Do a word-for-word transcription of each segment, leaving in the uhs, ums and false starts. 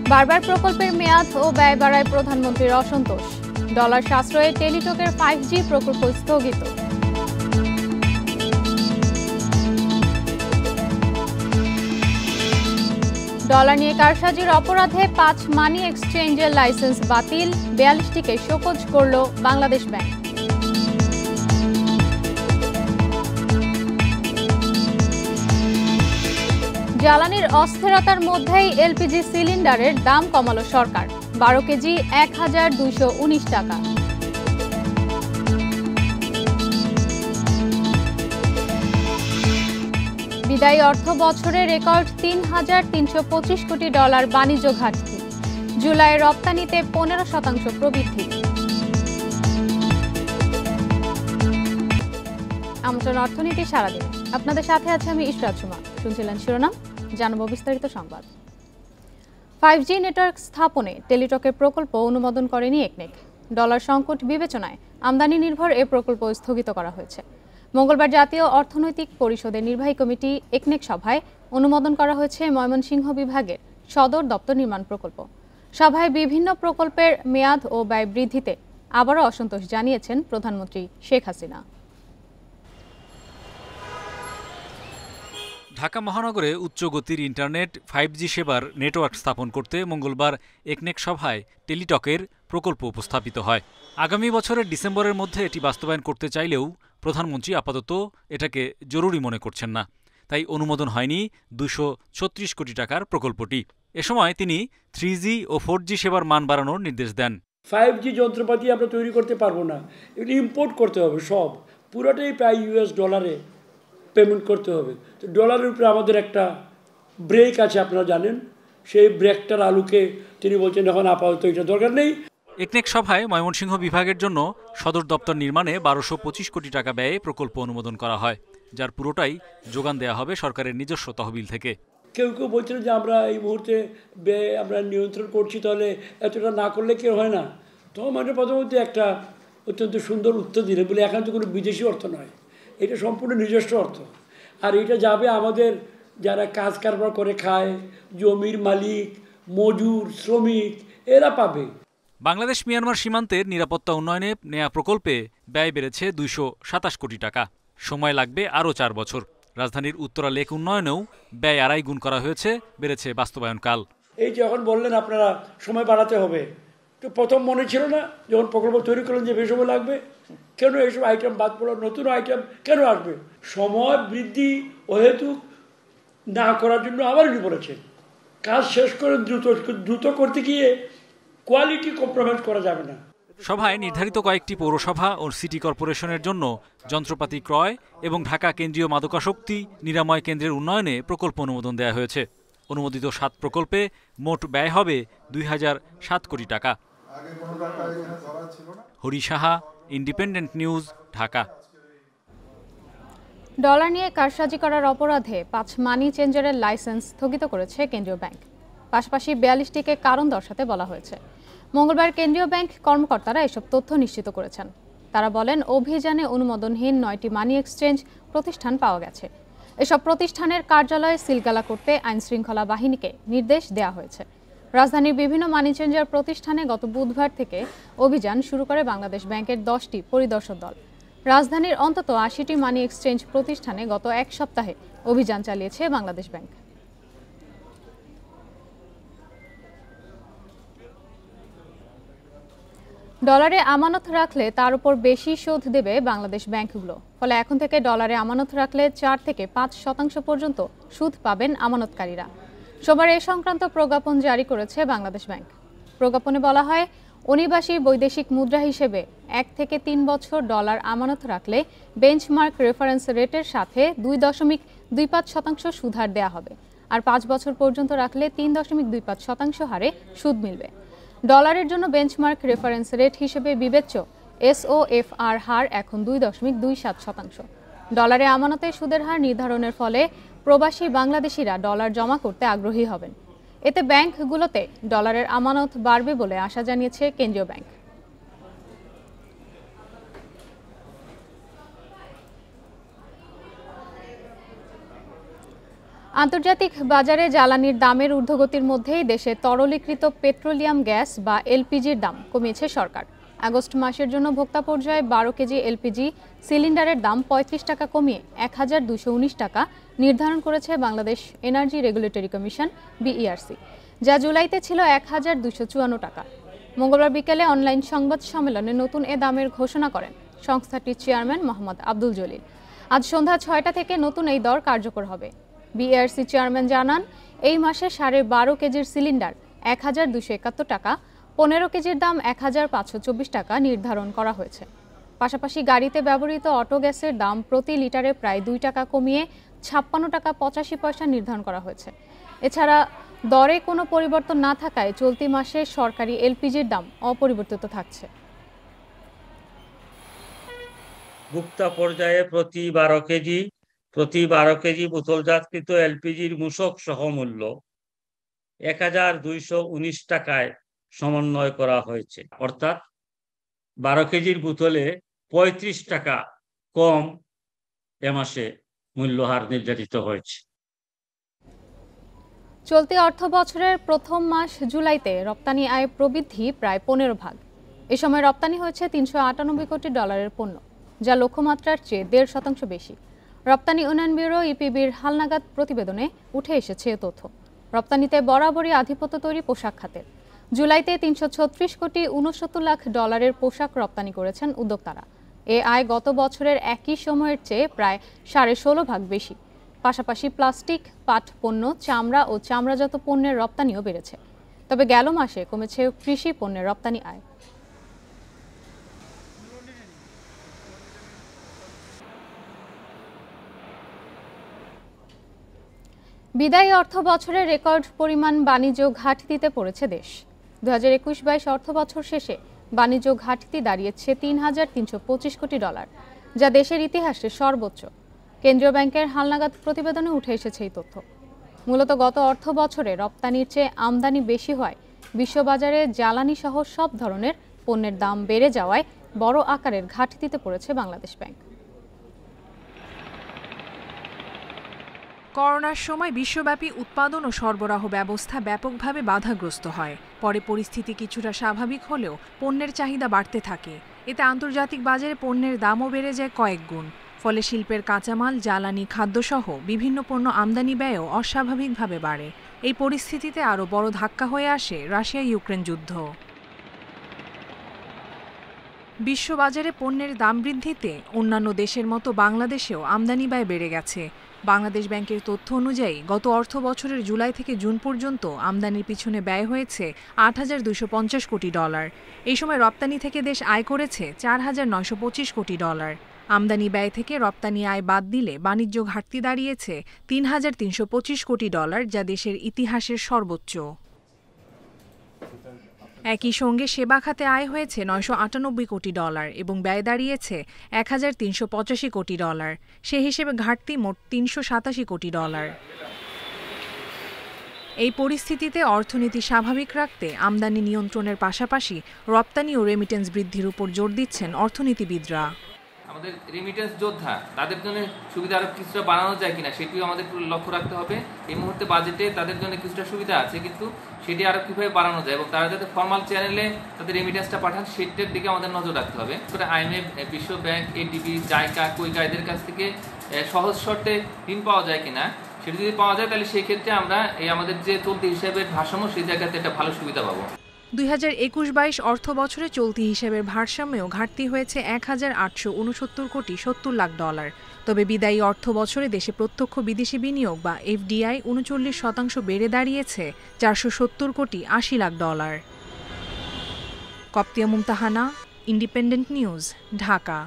বারবার প্রকল্পের মেয়াদ ও ব্যয় বাড়ায় প্রধানমন্ত্রীর অসন্তোষ। ডলার সাশ্রয়ে টেলিটকের ফাইভ জি প্রকল্প স্থগিত। ডলার নিয়ে কারসাজির অপরাধে পাঁচ মানি এক্সচেঞ্জের লাইসেন্স বাতিল, বিয়াল্লিশটিকে শোকজ করল বাংলাদেশ ব্যাংক। জ্বালানির অস্থিরতার মধ্যেই এলপিজি সিলিন্ডারের দাম কমালো সরকার, বারো কেজি এক হাজার দুইশো উনিশ টাকা। বিদায়ী অর্থ বছরে রেকর্ড তিন হাজার তিনশো পঁচিশ কোটি ডলার বাণিজ্য ঘাটতি, জুলাই রপ্তানিতে পনেরো শতাংশ প্রবৃদ্ধি। আমন্ত্রণ অর্থনীতি সারাদিন, আপনাদের সাথে আছে আমি ইশরাত সুমা। শুনছিলেন শিরোনাম, জানাবো বিস্তারিত সংবাদ। ফাইভ জি নেটওয়ার্ক স্থাপনে টেলিটকের প্রকল্প অনুমোদন করেনি একনেক। ডলার সংকট বিবেচনায় আমদানি নির্ভর এ প্রকল্প স্থগিত করা হয়েছে। মঙ্গলবার জাতীয় অর্থনৈতিক পরিষদের নির্বাহী কমিটি একনেক সভায় অনুমোদন করা হয়েছে ময়মনসিংহ বিভাগের সদর দপ্তর নির্মাণ প্রকল্প। সভায় বিভিন্ন প্রকল্পের মেয়াদ ও ব্যয় বৃদ্ধিতে আবারও অসন্তোষ জানিয়েছেন প্রধানমন্ত্রী শেখ হাসিনা। ঢাকা মহানগরে উচ্চগতির ইন্টারনেট ফাইভ জি সেবার নেটওয়ার্ক স্থাপন করতে মঙ্গলবার একনেক সভায় টেলিটকের প্রকল্প উপস্থাপিত হয়। আগামী বছরের ডিসেম্বরের মধ্যে এটি বাস্তবায়ন করতে চাইলেও প্রধানমন্ত্রী আপাতত এটাকে জরুরি মনে করছেন না, তাই অনুমোদন হয়নি দুশো ছত্রিশ কোটি টাকার প্রকল্পটি। এ সময় তিনি থ্রি জি ও ফোর জি সেবার মান বাড়ানোর নির্দেশ দেন। ফাইভ জি যন্ত্রপাতি আমরা তৈরি করতে পারবো না, এগুলি ইম্পোর্ট করতে হবে, সব পুরোটাই প্রায় ইউএস ডলারে পেমেন্ট করতে হবে। তো ডলারের উপরে আমাদের একটা ব্রেক আছে, আপনারা জানেন, সেই ব্রেকটার আলোকে তিনি বলছেন এখন আপাতত এটা দরকার নেই। একনেক সভায় ময়মনসিংহ বিভাগের জন্য সদর দপ্তর নির্মাণে বারোশো পঁচিশ কোটি টাকা ব্যয়ে প্রকল্প অনুমোদন করা হয়, যার পুরোটাই যোগান দেওয়া হবে সরকারের নিজস্ব তহবিল থেকে। কেউ কেউ বলছিলেন যে আমরা এই মুহূর্তে ব্যয় আমরা নিয়ন্ত্রণ করছি, তাহলে এতটা না করলে কেউ হয় না। তো মানে প্রথমত একটা অত্যন্ত সুন্দর উত্তর দিলেন, বলে এখন তো কোনো বিদেশি অর্থ নয়, এটা সম্পূর্ণ নিজস্ব অর্থ। আর এটা যাবে আমাদের যারা কাজ কারবার করে খায়, জমির মালিক, মজুর, শ্রমিক, এরা পাবে। বাংলাদেশ মিয়ানমার সীমান্তের নিরাপত্তা উন্নয়নে নেয়া প্রকল্পে ব্যয় বেড়েছে দুইশো সাতাশ কোটি টাকা। সময় লাগবে আরও চার বছর। রাজধানীর উত্তরা লেক উন্নয়নেও ব্যয় আড়াই গুণ করা হয়েছে, বেড়েছে বাস্তবায়নকাল। এই যে এখন বললেন আপনারা সময় বাড়াতে হবে, তো প্রথম মনে ছিল না যখন প্রকল্প তৈরি করলেন যে বেশি সময় লাগবে? কেন এইসব আইটেম বাদ পড়লো? নতুন আইটেম কেন আসবে? সময় বৃদ্ধি অহেতুক না করার জন্য আবার উনি বলেছেন কাজ শেষ করে দ্রুত দ্রুত করতে গিয়ে কোয়ালিটি কম্প্রোমাইজ করা যাবে না। সভায় নির্ধারিত কয়েকটি পৌরসভা ও সিটি কর্পোরেশনের জন্য যন্ত্রপাতি ক্রয় এবং ঢাকা কেন্দ্রীয় মাদকাসক্তি নিরাময় কেন্দ্রের উন্নয়নে প্রকল্প অনুমোদন দেওয়া হয়েছে। অনুমোদিত সাত প্রকল্পে মোট ব্যয় হবে দুই হাজার সাত কোটি টাকা। Hari Saha, independent news, Dhaka. Dollar নিয়ে কারসাজি করার অপরাধে পাঁচ মানি চেঞ্জারের লাইসেন্স স্থগিত করেছে কেন্দ্রীয় ব্যাংক। পাশাপাশি বিয়াল্লিশটিকে কারণ দর্শাতে বলা হয়েছে। মঙ্গলবার কেন্দ্রীয় ব্যাংক কর্মকর্তারা এসব তথ্য নিশ্চিত করেছেন। তারা বলেন, অভিযানে অনুমোদনহীন নয়টি মানি এক্সচেঞ্জ প্রতিষ্ঠান পাওয়া গেছে। এসব প্রতিষ্ঠানের কার্যালয়ে সিলগালা করতে আইনশৃঙ্খলা বাহিনীকে নির্দেশ দেওয়া হয়েছে। রাজধানীর বিভিন্ন মানি চেঞ্জার প্রতিষ্ঠানে গত বুধবার থেকে অভিযান শুরু করে বাংলাদেশ ব্যাংকের দশটি পরিদর্শক দল। রাজধানীর অন্তত আশিটি মানি এক্সচেঞ্জ প্রতিষ্ঠানে গত এক সপ্তাহে অভিযান চালিয়েছে বাংলাদেশ ব্যাংক। ডলারে আমানত রাখলে তার উপর বেশি সুদ দেবে বাংলাদেশ ব্যাংকগুলো। ফলে এখন থেকে ডলারে আমানত রাখলে চার থেকে পাঁচ শতাংশ পর্যন্ত সুদ পাবেন আমানতকারীরা। সোমবার এ সংক্রান্ত প্রজ্ঞাপন জারি করেছে বাংলাদেশ ব্যাংক। প্রজ্ঞাপনে বলা হয়, অনিবাসী বৈদেশিক মুদ্রা হিসেবে এক থেকে তিন বছর ডলার আমানত রাখলে বেঞ্চমার্ক রেফারেন্স রেটের সাথে দুই দশমিক দুই পাঁচ শতাংশ সুদ হার দেওয়া হবে, আর পাঁচ বছর পর্যন্ত রাখলে তিন দশমিক দুই পাঁচ শতাংশ হারে সুদ মিলবে। ডলারের জন্য বেঞ্চমার্ক রেফারেন্স রেট হিসেবে বিবেচ্য এসওএফআর হার এখন দুই দশমিক দুই সাত শতাংশ। ডলারে আমানতের সুদের হার নির্ধারণের ফলে প্রবাসী বাংলাদেশিরা ডলার জমা করতে আগ্রহী হবেন। এতে ব্যাংকগুলোতে ডলারের আমানত বাড়বে বলে আশা জানিয়েছে কেন্দ্রীয় ব্যাংক। আন্তর্জাতিক বাজারে জ্বালানির দামের ঊর্ধ্বগতির মধ্যেই দেশে তরলীকৃত পেট্রোলিয়াম গ্যাস বা এলপিজির দাম কমিয়েছে সরকার। আগস্ট মাসের জন্য ভোক্তা পর্যায়ে বারো কেজি এলপিজি সিলিন্ডারের দাম পঁয়ত্রিশ টাকা কমিয়ে এক হাজার দুশো উনিশ টাকা নির্ধারণ করেছে Bangladesh energy regulatory commission BERC, যা জুলাইতে ছিল এক হাজার দুশো চুয়ান্ন টাকা। মঙ্গলবার বিকেলে অনলাইন সংবাদ সম্মেলনে নতুন এ দামের ঘোষণা করেন সংস্থাটির চেয়ারম্যান মোহাম্মদ আব্দুল জলিল। আজ সন্ধ্যা ছয়টা থেকে নতুন এই দর কার্যকর হবে। বিইআরসি চেয়ারম্যান জানান, এই মাসে সাড়ে বারো কেজির সিলিন্ডার এক হাজার দুশো একাত্তর টাকা, পনেরো কেজির দাম এক হাজার পাঁচশো চব্বিশ টাকা নির্ধারণ করা হয়েছে। পাশাপাশি গাড়িতে ব্যবহৃত অটো গ্যাসের দাম প্রতি লিটারে প্রায় দুই টাকা কমিয়ে ছাপ্পান্ন টাকা পঁচাশি পয়সা নির্ধারণ করা হয়েছে। এছাড়া দরে কোনো পরিবর্তন না থাকায় চলতি মাসে সরকারি এলপিজির দাম অপরিবর্তিত থাকছে। ভোক্তা পর্যায়ে প্রতি বারো কেজি প্রতি বারো কেজি বোতলজাতকৃত এলপিজির মূসক সহ মূল্য এক হাজার দুইশো উনিশ টাকায় সমন্বয় করা হয়েছে, অর্থাৎ বারো কেজির বোতলে পঁয়ত্রিশ টাকা কম এ মাসে মূল্যহার নির্ধারিত হয়েছে। চলতি অর্থ বছরের প্রথম মাস জুলাইতে রপ্তানি আয় প্রবৃদ্ধি প্রায় পনেরো ভাগ। এ সময় রপ্তানি হয়েছে তিনশো আটানব্বই কোটি ডলারের পণ্য, যা লক্ষ্যমাত্রার চেয়ে দেড় শতাংশ বেশি। রপ্তানি উন্নয়ন ব্যুরো ইপিবির হালনাগাদ প্রতিবেদনে উঠে এসেছে এ তথ্য। রপ্তানিতে বরাবরই আধিপত্য তৈরি পোশাক খাতের। জুলাইতে তিনশো ছত্রিশ কোটি উনসত্তর লাখ ডলারের পোশাক রপ্তানি করেছেন উদ্যোক্তারা। এ আয় গত বছরের একই সময়ের চেয়ে প্রায় সাড়ে ষোলো ভাগ বেশি। পাশাপাশি প্লাস্টিক, পাট পণ্য, চামড়া ও চামড়াজাত পণ্যের রপ্তানিও বেড়েছে। তবে গেল মাসে কমেছে কৃষি পণ্যের রপ্তানি আয়। বিদায়ী অর্থ বছরে রেকর্ড পরিমাণ বাণিজ্য ঘাটতিতে পড়েছে দেশ। দু হাজার একুশ বাইশ অর্থ বছর শেষে বাণিজ্য ঘাটতি দাঁড়িয়েছে তিন হাজার তিনশো পঁচিশ কোটি ডলার, যা দেশের ইতিহাসে সর্বোচ্চ। কেন্দ্রীয় ব্যাংকের হালনাগাদ প্রতিবেদনে উঠে এসেছে এই তথ্য। মূলত গত অর্থ বছরে রপ্তানির চেয়ে আমদানি বেশি হয় বিশ্ববাজারে জ্বালানি সহ সব ধরনের পণ্যের দাম বেড়ে যাওয়ায় বড় আকারের ঘাটতিতে পড়েছে বাংলাদেশ ব্যাংক। করোনার সময় বিশ্বব্যাপী উৎপাদন ও সরবরাহ ব্যবস্থা ব্যাপকভাবে বাধাগ্রস্ত হয়। পরে পরিস্থিতি কিছুটা স্বাভাবিক হলেও পণ্যের চাহিদা বাড়তে থাকে। এতে আন্তর্জাতিক বাজারে পণ্যের দামও বেড়ে যায় কয়েক গুণ। ফলে শিল্পের কাঁচামাল, জ্বালানি, খাদ্যসহ বিভিন্ন পণ্য আমদানি ব্যয়ও অস্বাভাবিকভাবে বাড়ে। এই পরিস্থিতিতে আরও বড় ধাক্কা হয়ে আসে রাশিয়া ইউক্রেন যুদ্ধ। বিশ্ববাজারে পণ্যের দাম বৃদ্ধিতে অন্যান্য দেশের মতো বাংলাদেশেও আমদানি ব্যয় বেড়ে গেছে। বাংলাদেশ ব্যাংকের তথ্য অনুযায়ী গত অর্থ বছরের জুলাই থেকে জুন পর্যন্ত আমদানির পিছনে ব্যয় হয়েছে আট হাজার দুইশো পঞ্চাশ কোটি ডলার। এই সময় রপ্তানি থেকে দেশ আয় করেছে চার হাজার নয়শো পঁচিশ কোটি ডলার। আমদানি ব্যয় থেকে রপ্তানি আয় বাদ দিলে বাণিজ্য ঘাটতি দাঁড়িয়েছে তিন হাজার তিনশো পঁচিশ কোটি ডলার, যা দেশের ইতিহাসের সর্বোচ্চ। একই সঙ্গে সেবা খাতে আয় হয়েছে নয়শো আটানব্বই কোটি ডলার এবং ব্যয় দাঁড়িয়েছে এক হাজার তিনশো পঁচাশি কোটি ডলার। সে হিসেবে ঘাটতি মোট তিনশো সাতাশি কোটি ডলার। এই পরিস্থিতিতে অর্থনীতি স্বাভাবিক রাখতে আমদানি নিয়ন্ত্রণের পাশাপাশি রপ্তানি ও রেমিটেন্স বৃদ্ধির উপর জোর দিচ্ছেন অর্থনীতিবিদরা। আমাদের রেমিটেন্স যোদ্ধা তাদের জন্য সুবিধা আরো কিছুটা বাড়ানো যায় কিনা সেটিও আমাদের লক্ষ্য রাখতে হবে। এই মুহূর্তে বাজেটে তাদের জন্য কিছুটা সুবিধা আছে, কিন্তু সেটি আরো কিভাবে বাড়ানো যায় এবং তারা যাতে ফর্মাল চ্যানেলে তাদের রেমিটেন্সটা পাঠান সেটার দিকে আমাদের নজর রাখতে হবে। আইএমএফ, বিশ্ব ব্যাংক, এডিবি, জাইকা, কুইকা এদের কাছ থেকে সহজ শর্তে ঋণ পাওয়া যায় কিনা, সেটি যদি পাওয়া যায় তাহলে সেই ক্ষেত্রে আমরা এই আমাদের যে চলতি হিসাবের ভারসাম্য সেই জায়গাতে একটা ভালো সুবিধা পাবো। দুই হাজার একুশ বাইশ অর্থ বছরে চলতি হিসেবের ভারসাম্যেও ঘাটতি হয়েছে এক হাজার আটশো উনসত্তর কোটি সত্তর লাখ ডলার। তবে বিদায়ী অর্থ বছরে দেশে প্রত্যক্ষ বিদেশি বিনিয়োগ বা এফডিআই উনচল্লিশ শতাংশ বেড়ে দাঁড়িয়েছে চারশো সত্তর কোটি আশি lakh dollar. Koptia Mumtahana, independent news, Dhaka.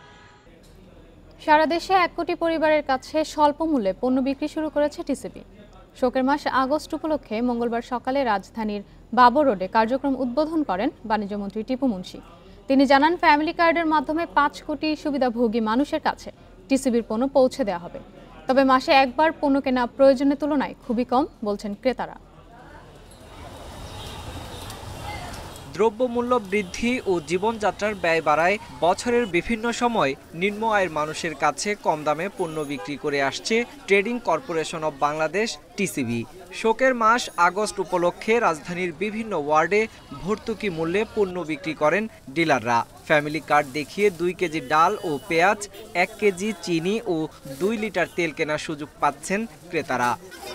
সারা দেশে এক কোটি পরিবারের কাছে স্বল্প মূল্যে পণ্য বিক্রি শুরু করেছে টিসিবি। শোকের মাস আগস্ট উপলক্ষে মঙ্গলবার সকালে রাজধানীর বাবর রোডে কার্যক্রম উদ্বোধন করেন বাণিজ্যমন্ত্রী টিপু মুন্সি। তিনি জানান, ফ্যামিলি কার্ডের মাধ্যমে পাঁচ কোটি সুবিধাভোগী মানুষের কাছে টিসিবির পণ্য পৌঁছে দেওয়া হবে। তবে মাসে একবার পণ্য কেনা প্রয়োজনের তুলনায় খুবই কম, বলছেন ক্রেতারা। দ্রব্যমূল্য বৃদ্ধি ও জীবনযাত্রার ব্যয় বাড়ায় বছরের বিভিন্ন সময় নিম্ন আয়ের মানুষের কাছে কম দামে পণ্য বিক্রি করে আসছে trading corporation of Bangladesh TCB. শোকের মাস আগস্ট উপলক্ষে রাজধানীর বিভিন্ন ওয়ার্ডে ভর্তুকি মূল্যে পণ্য বিক্রি করেন ডিলাররা। ফ্যামিলি কার্ড দেখিয়ে দুই কেজি ডাল ও পেঁয়াজ, এক কেজি চিনি ও দুই লিটার তেল কেনার সুযোগ পাচ্ছেন ক্রেতারা।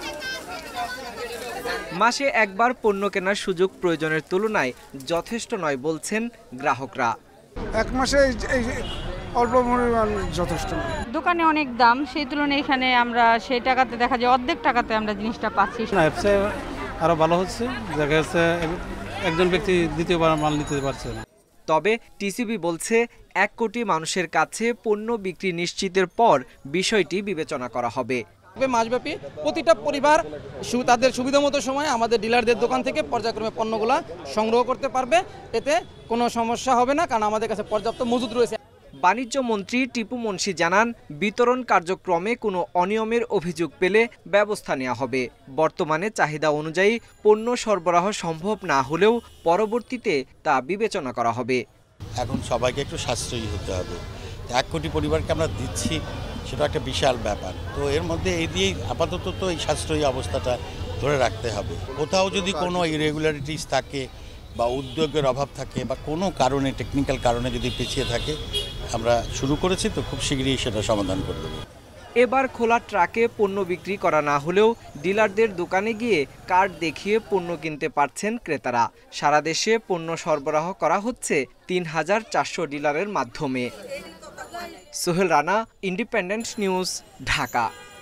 মাসে একবার পণ্য কেনার সুযোগ প্রয়োজনের তুলনায় যথেষ্ট নয় বলছেন গ্রাহকরা। এক মাসে অল্প পরিমাণ যথেষ্ট। দোকানে অনেক দাম, সেই তুলনায় এখানে আমরা সেই টাকাতে দেখা যায় অর্ধেক টাকাতে আমরা জিনিসটা পাচ্ছি। অ্যাপসে আরো ভালো হচ্ছে, দেখা যাচ্ছে একজন ব্যক্তি দ্বিতীয়বার মাল নিতে পারছে না। তবে টিসিবি বলছে এক কোটি মানুষের কাছে পণ্য বিক্রি নিশ্চিতের পর বিষয়টি বিবেচনা করা হবে। মাসব্যাপী প্রতিটা পরিবার তাদের সুবিধামতো সময় আমাদের ডিলারদের দোকান থেকে পর্যায়ক্রমে পণ্যগুলো সংগ্রহ করতে পারবে, এতে কোনো সমস্যা হবে না, কারণ আমাদের কাছে পর্যাপ্ত মজুদ রয়েছে। বাণিজ্য মন্ত্রী টিপু মুন্সি জানান, বিতরণ কার্যক্রমে কোনো অনিয়মের অভিযোগ পেলে ব্যবস্থা নেওয়া হবে। বর্তমানে চাহিদা অনুযায়ী পণ্য সরবরাহ সম্ভব না হলেও পরবর্তীতে তা বিবেচনা করা হবে। এখন সবাইকে একটু সাশ্রয়ী হতে হবে। এক কোটি পরিবারকে আমরা দিচ্ছি, সেটা একটা বিশাল ব্যাপার। তো এর মধ্যে এই দিয়েই আপাতত তো এই সাশ্রয়ী অবস্থাটা ধরে রাখতে হবে। কোথাও যদি কোনো ইরেগুলারিটিস থাকে বা উদ্যোগের অভাব থাকে বা কোনো কারণে টেকনিক্যাল কারণে যদি পিছিয়ে থাকে, আমরা শুরু করেছি তো খুব শীঘ্রই সেটা সমাধান করে দেব। এবার খোলা ট্রাকে পণ্য বিক্রি করা না হলেও ডিলারদের দোকানে গিয়ে কার্ড দেখিয়ে পণ্য কিনতে পারছেন ক্রেতারা। সারা দেশে পণ্য সরবরাহ করা হচ্ছে তিন হাজার চারশো ডিলারের মাধ্যমে। Sohel Rana, independent news, Dhaka.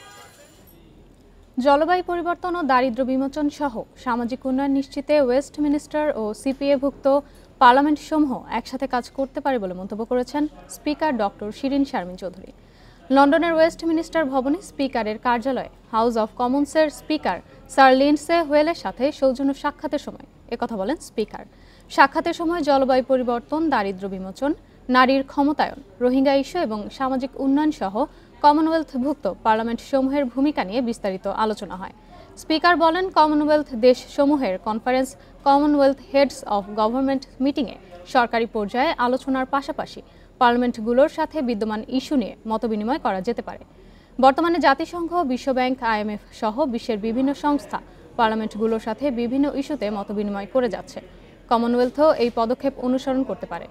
জলবায়ু পরিবর্তন ও দারিদ্র্য বিমোচন সহ সামাজিক উন্নয়ন নিশ্চিতে ওয়েস্টমিনিস্টার ও সিপিএভুক্ত পার্লামেন্টসমূহ একসাথে কাজ করতে পারে বলে মন্তব্য করেছেন স্পিকার ডক্টর শিরিন শারমিন চৌধুরী। লন্ডনের ওয়েস্টমিনিস্টার ভবনে স্পিকারের কার্যালয়ে হাউস অব কমন্সের স্পিকার স্যার লিন্ডসে হোয়েলের সাথে সৌজন্য সাক্ষাতের সময় একথা বলেন স্পিকার। সাক্ষাতের সময় জলবায়ু পরিবর্তন, দারিদ্র্য বিমোচন, নারীর ক্ষমতায়ন, রোহিঙ্গা ইস্যু এবং সামাজিক উন্নয়ন সহ কমনওয়েলথভুক্ত পার্লামেন্টসমূহের ভূমিকা নিয়ে বিস্তারিত আলোচনা হয়। স্পিকার বলেন, কমনওয়েলথ দেশসমূহের conference commonwealth heads of government মিটিংয়ে সরকারি পর্যায়ে আলোচনার পাশাপাশি পার্লামেন্টগুলোর সাথে বিদ্যমান ইস্যু নিয়ে মতবিনিময় করা যেতে পারে। বর্তমানে জাতিসংঘ, বিশ্বব্যাংক, আইএমএফ সহ বিশ্বের বিভিন্ন সংস্থা পার্লামেন্টগুলোর সাথে বিভিন্ন ইস্যুতে মতবিনিময় করে যাচ্ছে। কমনওয়েলথও এই পদক্ষেপ অনুসরণ করতে পারে।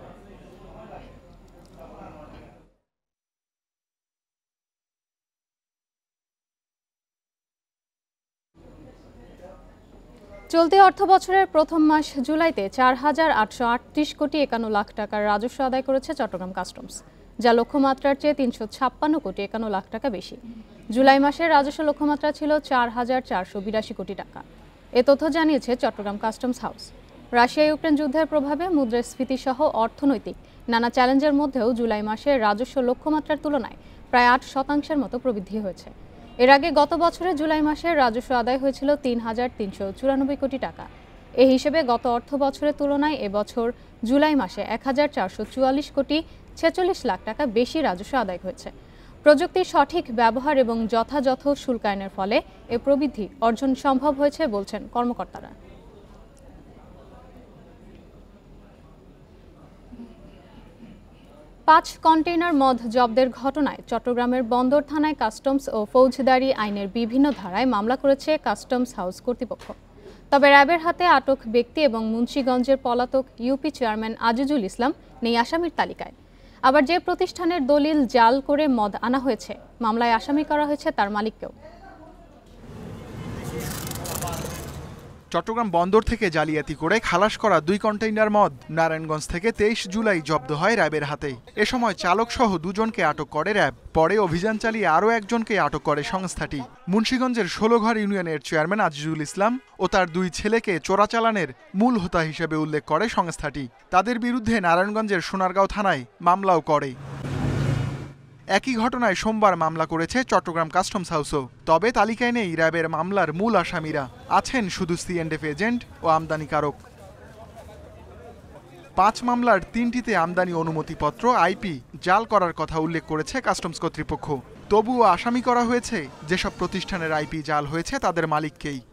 চলতি অর্থ বছরের প্রথম মাস জুলাইতে চার হাজার আটশো আটত্রিশ কোটি একান্ন লাখ টাকার রাজস্ব আদায় করেছে চট্টগ্রাম কাস্টমস, যা লক্ষ্যমাত্রার চেয়ে তিনশো ছাপ্পান্ন কোটি একান্ন লাখ টাকা বেশি। জুলাই মাসের রাজস্ব লক্ষ্যমাত্রা ছিল চার হাজার চারশো বিরাশি কোটি টাকা। এ তথ্য জানিয়েছে Chattogram customs house. Russia Ukraine যুদ্ধের প্রভাবে মুদ্রাস্ফীতি সহ অর্থনৈতিক নানা চ্যালেঞ্জের মধ্যেও জুলাই মাসের রাজস্ব লক্ষ্যমাত্রার তুলনায় প্রায় আট শতাংশের মতো প্রবৃদ্ধি হয়েছে। এর আগে গত বছরে জুলাই মাসের রাজস্ব আদায় হয়েছিল তিন হাজার তিনশো চুরানব্বই কোটি টাকা। এ হিসেবে গত অর্থ বছরের তুলনায় এবছর জুলাই মাসে এক হাজার চারশো চুয়াল্লিশ কোটি ছেচল্লিশ লাখ টাকা বেশি রাজস্ব আদায় হয়েছে। প্রযুক্তির সঠিক ব্যবহার এবং যথাযথ শুল্কায়নের ফলে এ প্রবৃদ্ধি অর্জন সম্ভব হয়েছে বলছেন কর্মকর্তারা। পাঁচ কন্টেইনার মদ জব্দের ঘটনায় চট্টগ্রামের বন্দর থানায় কাস্টমস ও ফৌজদারি আইনের বিভিন্ন ধারায় মামলা করেছে কাস্টমস হাউস কর্তৃপক্ষ। তবে র্যাবের হাতে আটক ব্যক্তি এবং মুন্সিগঞ্জের পলাতক ইউপি চেয়ারম্যান আজিজুল ইসলাম নেই আসামির তালিকায়। আবার যে প্রতিষ্ঠানের দলিল জাল করে মদ আনা হয়েছে, মামলায় আসামি করা হয়েছে তার মালিককেও। চট্টগ্রাম বন্দর থেকে জালিয়াতি করে খালাস করা দুই কন্টেইনার মদ নারায়ণগঞ্জ থেকে তেইশ জুলাই জব্দ হয় র্যাবের হাতে। এ সময় চালক সহ দুজনকে আটক করে র্যাব। পরে অভিযান চালিয়ে আরও একজনকে আটক করে সংস্থাটি। মুন্সিগঞ্জের ষোলঘর ইউনিয়নের চেয়ারম্যান আজিজুল ইসলাম ও তার দুই ছেলেকে চোরাচালানের মূল হোতা হিসেবে উল্লেখ করে সংস্থাটি। তাদের বিরুদ্ধে নারায়ণগঞ্জের সোনারগাঁও থানায় মামলাও করে। একই ঘটনায় সোমবার মামলা করেছে চট্টগ্রাম কাস্টমস হাউসও। তবে তালিকায় নেই র্যাবের মামলার মূল আসামিরা, আছেন শুধু সিএন্ডএফ এজেন্ট ও আমদানিকারক। পাঁচ মামলার তিনটিতে আমদানি অনুমতিপত্র আইপি জাল করার কথা উল্লেখ করেছে কাস্টমস কর্তৃপক্ষ। তবুও আসামি করা হয়েছে যেসব প্রতিষ্ঠানের আইপি জাল হয়েছে তাদের মালিককেই।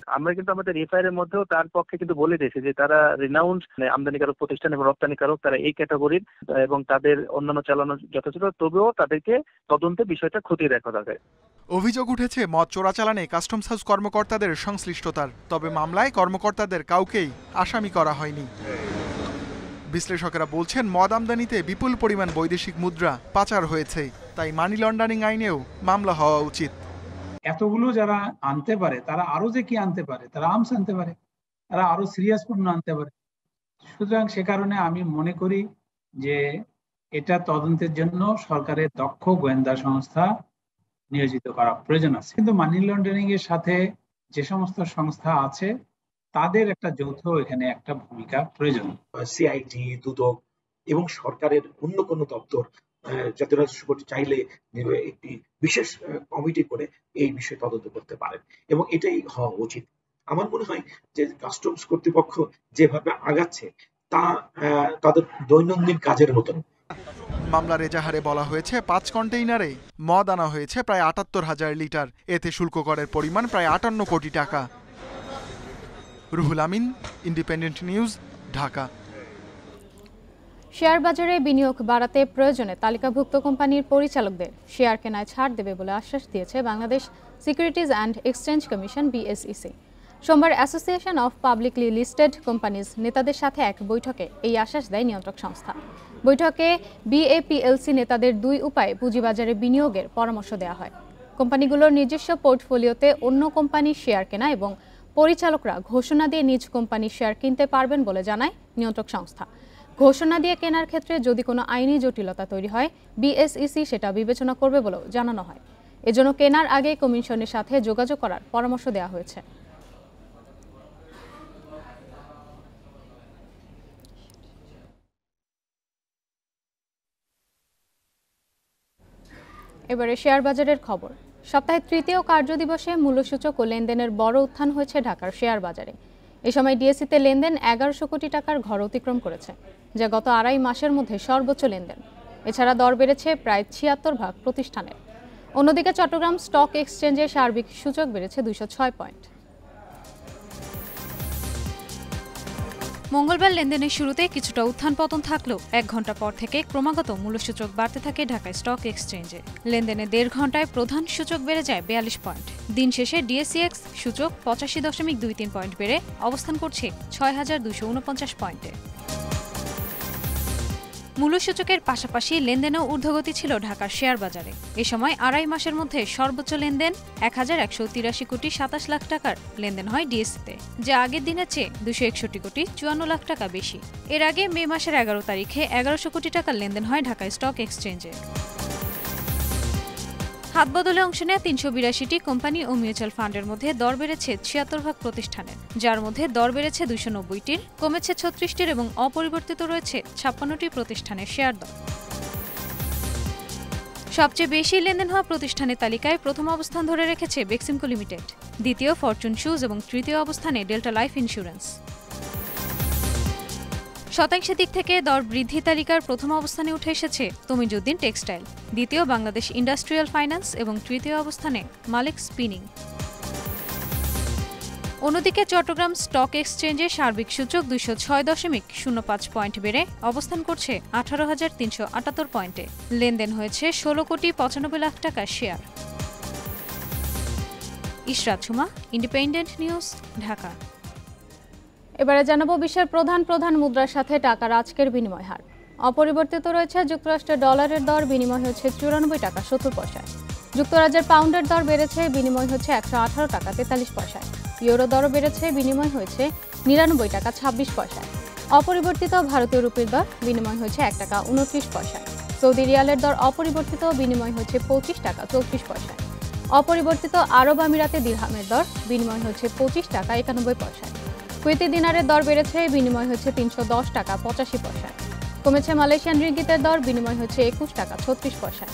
আমরা কিন্তু আমাদের এফআইআর এর মধ্যেও তার পক্ষে কিন্তু বলে দিয়েছি যে তারা রিনাউন্ড আমদানিকারক প্রতিষ্ঠান এবং রপ্তানিকারক, তারা এই ক্যাটাগরির এবং তাদের অন্যান্য চালানো যথেষ্ট, তবুও তাদেরকে তদন্তে বিষয়টা খতিয়ে দেখা দরকার। অভিযোগ উঠেছে মদ চোরাচালানে কাস্টমস হাউস কর্মকর্তাদের সংশ্লিষ্টতার, তবে মামলায় কর্মকর্তাদের কাউকেই আসামি করা হয়নি। বিশ্লেষকেরা বলছেন মদ আমদানিতে বিপুল পরিমাণ বৈদেশিক মুদ্রা পাচার হয়েছে, তাই মানি লন্ডারিং আইনেও মামলা হওয়া উচিত। এতগুলো যারা আনতে পারে তারা আরো যে কি আনতে পারে, তারা আর্মস আনতে পারে, তারা আরো সিরিয়াস পণ্য আনতে পারে। সুতরাং সে কারণে আমি মনে করি যে এটা তদন্তের জন্য সরকারের দক্ষ গোয়েন্দা সংস্থা নিয়োজিত করা প্রয়োজন আছে। কিন্তু মানি লন্ডারিং এর সাথে যে সমস্ত সংস্থা আছে তাদের একটা যৌথ এখানে একটা ভূমিকা প্রয়োজন। সিআইটি, দুদক এবং সরকারের অন্য কোনো দপ্তর জাতীয় রাজস্ব বোর্ড চাইলে একটি বিশেষ কমিটি করে এই বিষয়ে তদন্ত করতে পারেন এবং এটাই হওয়া উচিত। আমার মনে হয় যে কাস্টমস কর্তৃপক্ষ যেভাবে আগাচ্ছে তা তাদের দৈনন্দিন কাজের মতন। মামলার এজাহারে বলা হয়েছে পাঁচ কন্টেইনারে মদ আনা হয়েছে প্রায় আটাত্তর হাজার লিটার, এতে শুল্ক করের পরিমাণ প্রায় আটান্ন কোটি টাকা। Ruhul Amin, independent news, Dhaka. Share বাজারে বিনিয়োগ বাড়াতে প্রয়োজনে তালিকাভুক্ত কোম্পানির পরিচালকদের শেয়ার কেনায় ছাড় দেবে বলে আশ্বাস দিয়েছে Bangladesh securities and exchange commission BSEC. সোমবার association of publicly listed companies নেতাদের সাথে এক বৈঠকে এই আশ্বাস দেয় নিয়ন্ত্রক সংস্থা। বৈঠকে বিএপিএলসি নেতাদের দুই উপায়ে পুঁজিবাজারে বিনিয়োগের পরামর্শ দেওয়া হয়। কোম্পানিগুলোর নিজস্ব পোর্টফোলিওতে অন্য কোম্পানির শেয়ার কেনা এবং পরিচালকরা ঘোষণা দিয়ে নিজ কোম্পানির শেয়ার কিনতে পারবেন বলে জানায় নিয়ন্ত্রক সংস্থা। ঘোষণা দিয়ে কেনার ক্ষেত্রে যদি কোনো আইনি জটিলতা তৈরি হয় বিএসইসি সেটা বিবেচনা করবে বলেও জানানো হয়। এজন্য কেনার আগে কমিশনের সাথে যোগাযোগ করার পরামর্শ দেওয়া হয়েছে। এবারে শেয়ার বাজারের খবর। সপ্তাহের তৃতীয় কার্যদিবসে মূল্যসূচক ও লেনদেনের বড় উত্থান হয়েছে ঢাকার শেয়ার বাজারে। এ সময় ডিএসইতে লেনদেন এগারোশো কোটি টাকার ঘর অতিক্রম করেছে, যা গত আড়াই মাসের মধ্যে সর্বোচ্চ লেনদেন। এছাড়া দর বেড়েছে প্রায় ছিয়াত্তর ভাগ প্রতিষ্ঠানের। অন্যদিকে চট্টগ্রাম স্টক এক্সচেঞ্জের সার্বিক সূচক বেড়েছে দুইশো ছয় পয়েন্ট। মঙ্গলবার লেনদেনের শুরুতে কিছুটা উত্থান পতন থাকলেও এক ঘন্টা পর থেকে ক্রমাগত মূল্যসূচক বাড়তে থাকে ঢাকা স্টক এক্সচেঞ্জে। লেনদেনে দেড় ঘন্টায় প্রধান সূচক বেড়ে যায় বিয়াল্লিশ পয়েন্ট। দিন শেষে ডিএসইএক্স সূচক পঁচাশি দশমিক দুই তিন পয়েন্ট বেড়ে অবস্থান করছে ছয় হাজার দুইশো উনপঞ্চাশ পয়েন্টে। মূল্যসূচকের পাশাপাশি লেনদেনেও ঊর্ধ্বগতি ছিল ঢাকার শেয়ার বাজারে। এ সময় আড়াই মাসের মধ্যে সর্বোচ্চ লেনদেন এক হাজার একশো তিরাশি কোটি সাতাশ লাখ টাকার লেনদেন হয় ডিএসইতে, যা আগের দিনের চেয়ে দুশো একষট্টি কোটি চুয়ান্ন লাখ টাকা বেশি। এর আগে মে মাসের এগারো তারিখে এগারোশো কোটি টাকার লেনদেন হয় ঢাকা স্টক এক্সচেঞ্জে। হাত বদলে অংশ নেয় তিনশো বিরাশিটি কোম্পানি ও মিউচুয়াল ফান্ডের মধ্যে দর বেড়েছে ছিয়াত্তর ভাগ প্রতিষ্ঠানের, যার মধ্যে দর বেড়েছে দুইশো নব্বইটির, কমেছে ছত্রিশটির এবং অপরিবর্তিত রয়েছে ছাপ্পান্নটি প্রতিষ্ঠানের শেয়ার দর। সবচেয়ে বেশি লেনদেন হওয়া প্রতিষ্ঠানের তালিকায় প্রথম অবস্থান ধরে রেখেছে বেক্সিমকো লিমিটেড, দ্বিতীয় ফরচুন শুজ এবং তৃতীয় অবস্থানে ডেল্টা লাইফ ইন্স্যুরেন্স। শতাংশের দিক থেকে দর বৃদ্ধি তালিকার প্রথম অবস্থানে উঠে এসেছে তমিজউদ্দিন টেক্সটাইল, দ্বিতীয় বাংলাদেশ ইন্ডাস্ট্রিয়াল ফাইন্যান্স এবং তৃতীয় অবস্থানে মালিক স্পিনিং। অন্যদিকে চট্টগ্রাম স্টক এক্সচেঞ্জে সার্বিক সূচক দুইশো ছয় দশমিক শূন্য পাঁচ পয়েন্ট বেড়ে অবস্থান করছে আঠারো হাজার তিনশো আটাত্তর পয়েন্টে। লেনদেন হয়েছে ষোলো কোটি পঁচানব্বই লাখ টাকার share. Ishrat Jhuma, independent news, Dhaka. এবারে জানাবো বিশ্বের প্রধান প্রধান মুদ্রার সাথে টাকার আজকের বিনিময় হার। অপরিবর্তিত রয়েছে যুক্তরাষ্ট্রের ডলারের দর, বিনিময় হচ্ছে চুরানব্বই টাকা সত্তর পয়সায়। যুক্তরাজ্যের পাউন্ডের দর বেড়েছে, বিনিময় হচ্ছে একশো আঠারো টাকা তেতাল্লিশ পয়সায়। ইউরো দরও বেড়েছে, বিনিময় হয়েছে নিরানব্বই টাকা ছাব্বিশ পয়সায়। অপরিবর্তিত ভারতীয় রুপির দর, বিনিময় হয়েছে এক টাকা উনত্রিশ পয়সায়। সৌদি রিয়ালের দর অপরিবর্তিত, বিনিময় হচ্ছে পঁচিশ টাকা চৌত্রিশ পয়সায়। অপরিবর্তিত আরব আমিরাতে দিরহামের দর, বিনিময় হচ্ছে পঁচিশ টাকা একানব্বই পয়সায়। কুয়েতি দিনারের দর বেড়েছে, বিনিময় হচ্ছে তিনশো দশ টাকা পঁচাশি পয়সায়। কমেছে মালয়েশিয়ান রিঙ্গিতের দর, বিনিময় হচ্ছে একুশ টাকা ছত্রিশ পয়সায়।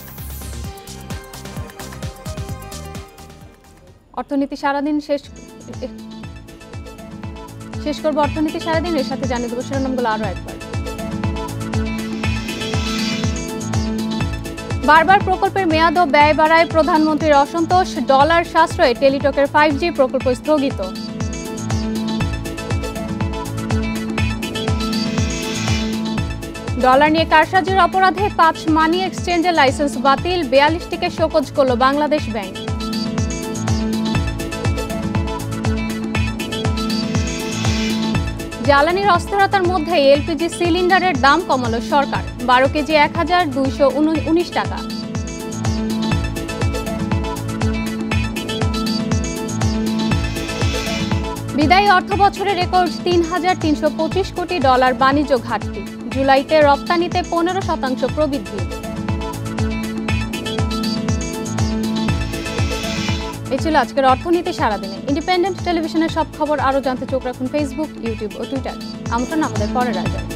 অর্থনীতি সারাদিন শেষ শেষ করবো অর্থনীতি সারাদিন এর সাথে জানিয়ে দেবো শিরোনামগুলো আরো একবার। বারবার প্রকল্পের মেয়াদ ও ব্যয় বাড়ায় প্রধানমন্ত্রীর অসন্তোষ, ডলার সাশ্রয়ে টেলিটকের ফাইভ জি প্রকল্প স্থগিত। ডলার নিয়ে কারসাজির অপরাধে পাঁচ মানি এক্সচেঞ্জের লাইসেন্স বাতিল, বিয়াল্লিশটিকে শোকজ করল বাংলাদেশ ব্যাংক। জ্বালানির অস্থিরতার মধ্যে এলপিজি সিলিন্ডারের দাম কমালো সরকার, বারো কেজি এক হাজার দুইশো উনিশ টাকা। বিদায়ী অর্থ বছরে রেকর্ড তিন হাজার তিনশো পঁচিশ কোটি ডলার বাণিজ্য ঘাটতি, জুলাইতে রপ্তানিতে পনেরো শতাংশ প্রবৃদ্ধি। এই ছিল আজকের অর্থনীতি সারাদিনে। ইন্ডিপেন্ডেন্ট টেলিভিশনের সব খবর আরও জানতে চোখ রাখুন ফেসবুক, ইউটিউব ও টুইটার। আমন্ত্রণ আমাদের পরের আয়োজন।